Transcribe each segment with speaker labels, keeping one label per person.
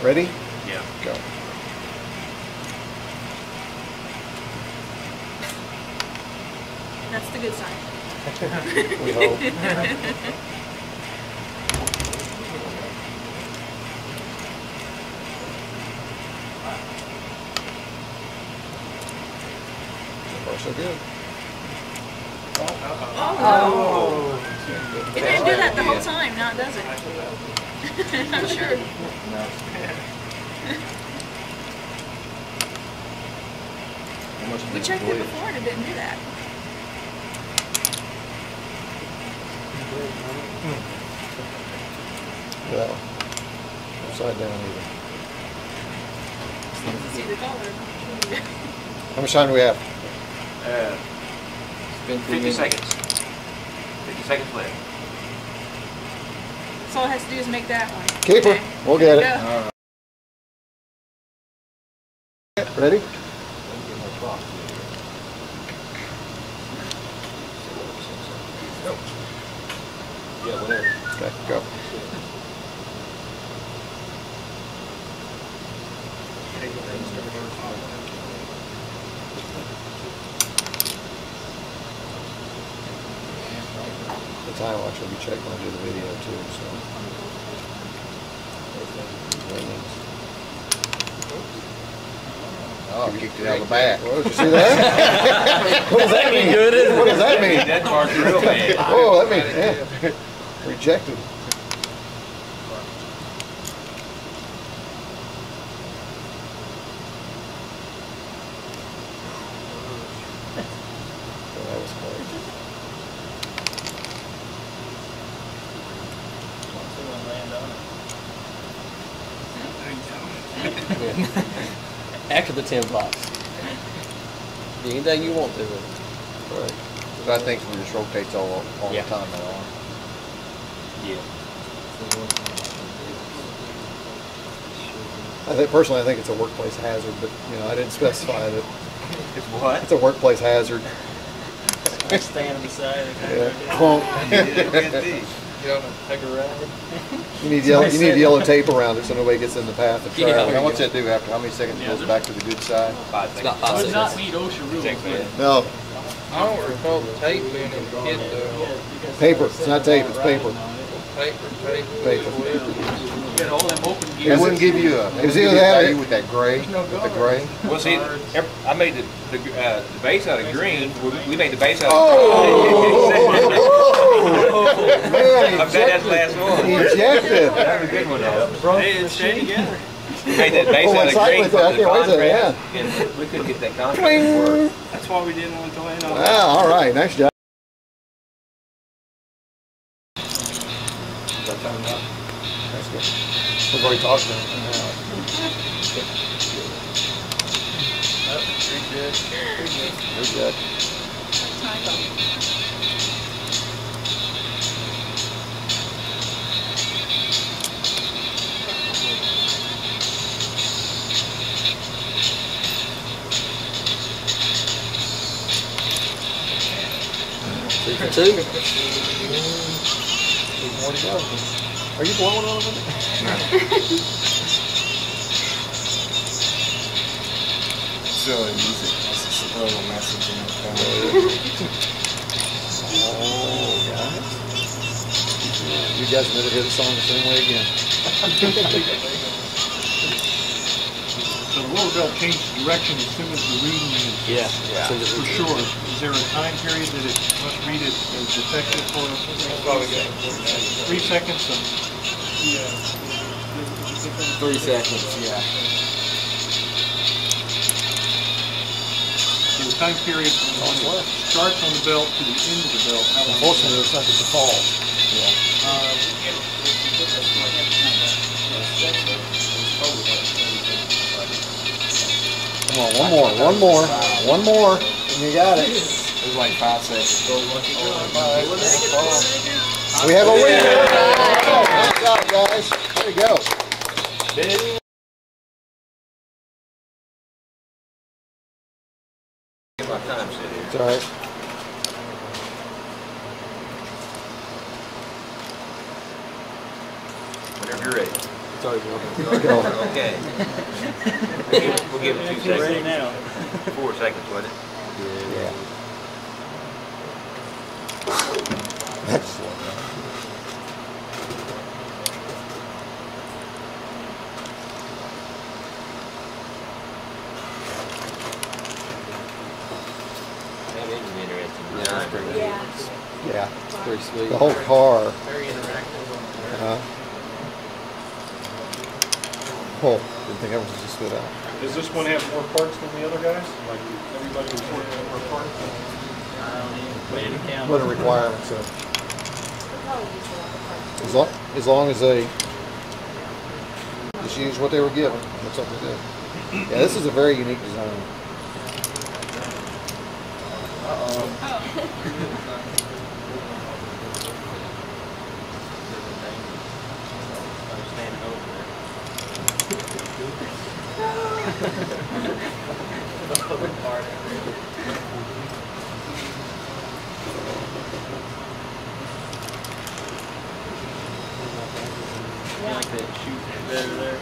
Speaker 1: Ready?
Speaker 2: Yeah.
Speaker 1: Go.
Speaker 3: That's the good sign.
Speaker 1: We hope. So far, so good.
Speaker 3: Oh. It didn't do that the whole time. Now it does it. I'm sure. We checked it before and it didn't do that.
Speaker 1: That one. Upside down even.
Speaker 3: See the color.
Speaker 1: How much time do we have?
Speaker 2: 50 seconds. 50 seconds left.
Speaker 3: So all it has to do is make that one.
Speaker 1: Keeper.
Speaker 3: Okay.
Speaker 1: We'll get it.
Speaker 3: Go.
Speaker 1: Ready?
Speaker 2: Yeah, whatever.
Speaker 1: Okay, go. The time will actually be checked when I do the video too, so.
Speaker 4: Oh, kicked it out of the bat.
Speaker 1: Well, did you see that? What does that mean? What does that mean?
Speaker 2: That part's real bad.
Speaker 1: Oh, that means, yeah. Rejected. So that was
Speaker 5: After the 10 blocks. Do anything you want to with it.
Speaker 1: right.
Speaker 4: But I think it just rotates all
Speaker 5: Yeah.
Speaker 4: the time now.
Speaker 5: Yeah.
Speaker 1: Personally, I think it's a workplace hazard, but you know, I didn't specify that
Speaker 2: It's what?
Speaker 1: it's a workplace hazard.
Speaker 5: Stand beside it.
Speaker 1: Yeah. Well,
Speaker 5: Take a ride.
Speaker 1: you need yellow tape around it so nobody gets in the path of
Speaker 5: Yeah.
Speaker 1: traffic.
Speaker 4: Now what's that do after how many seconds it goes back to the good side?
Speaker 2: 5
Speaker 5: It's
Speaker 2: seconds.
Speaker 5: not 5
Speaker 6: Would not
Speaker 5: seconds.
Speaker 6: meet OSHA rules.
Speaker 1: No,
Speaker 7: I don't recall the tape being able to hit the
Speaker 1: paper. It's not tape. It's paper.
Speaker 7: paper.
Speaker 6: Get all them open
Speaker 4: It
Speaker 6: gears.
Speaker 4: wouldn't give you a.
Speaker 1: It was either that or-
Speaker 4: with that gray. With the gray.
Speaker 2: Well, see, I made the base out of green. We made the base out of
Speaker 1: Oh, man,
Speaker 2: I'm glad that's the last one.
Speaker 1: ejected.
Speaker 2: That was a good one, though.
Speaker 6: Hey, it's staying together.
Speaker 2: We made that base
Speaker 1: Oh,
Speaker 2: out of
Speaker 1: excitement
Speaker 2: green
Speaker 1: there. I
Speaker 2: for the
Speaker 1: can't wait till the
Speaker 2: contrast, and we couldn't get that contrast to work.
Speaker 6: That's why we didn't want to land on it.
Speaker 1: Wow, all right, nice job. That's good. We've already talked about it. Very good.
Speaker 5: Three for two.
Speaker 1: More to go. Are you blowing on them?
Speaker 4: Silly music. That's a subliminal message in the
Speaker 1: Oh, guys. You guys never hear the song the same way again.
Speaker 6: So the roller belt changes direction as soon as the reading is
Speaker 5: Yeah.
Speaker 6: for sure. Is there a time period that it must read it as effective for 3 seconds?
Speaker 5: 3 seconds, yeah.
Speaker 6: So the time period from when it starts on the belt to the end of the belt. How long?
Speaker 1: Unfortunately, there's nothing to fall. Come on, one more, and you got it.
Speaker 4: It was like 5 seconds.
Speaker 1: We have a winner. Nice job, guys. There you go.
Speaker 2: Get my time set here.
Speaker 1: It's all right.
Speaker 2: Whenever you're ready.
Speaker 1: It's
Speaker 5: started walking.
Speaker 1: Go.
Speaker 2: Okay. We'll give it 2 seconds.
Speaker 6: Ready now.
Speaker 2: 4 seconds, wasn't it?
Speaker 1: Yeah. That's slow.
Speaker 2: That is an interesting
Speaker 5: Yeah, that's
Speaker 2: design.
Speaker 5: pretty
Speaker 3: Yeah.
Speaker 1: Yeah.
Speaker 5: It's pretty sweet.
Speaker 1: The whole car.
Speaker 7: Very interactive.
Speaker 1: Oh, didn't think everyone just stood out.
Speaker 6: Does this one have more parts than the other guys? Like everybody was working on more parts?
Speaker 7: I don't even put it in count.
Speaker 1: What a requirement, so. As long as they just use what they were given, that's what they did. Yeah, this is a very unique design.
Speaker 7: Like that shoot better there.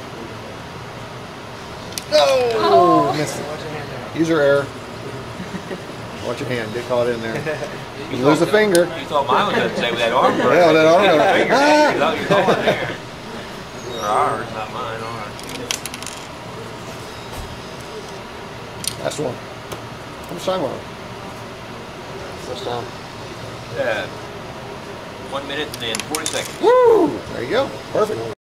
Speaker 1: Oh, missed it. User error. Watch your hand, get caught in there. You lose a finger.
Speaker 2: You thought mine was going to say with that arm.
Speaker 1: Yeah, with that arm.
Speaker 2: Finger,
Speaker 1: Ah!
Speaker 2: you're going there. Or ours, not mine, ours.
Speaker 1: That's one. How much time was it?
Speaker 5: First time.
Speaker 2: 1 minute and then 40 seconds.
Speaker 1: Woo! There you go. Perfect.